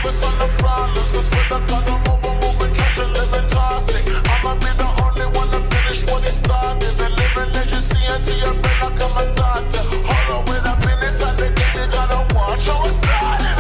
focus on the problems. Instead of gonna moving trash and living toxic. I'ma be the only one to finish what he started. And living legacy until your brain like I'm a doctor. Hold on, with a business at the game, you gotta watch how it started.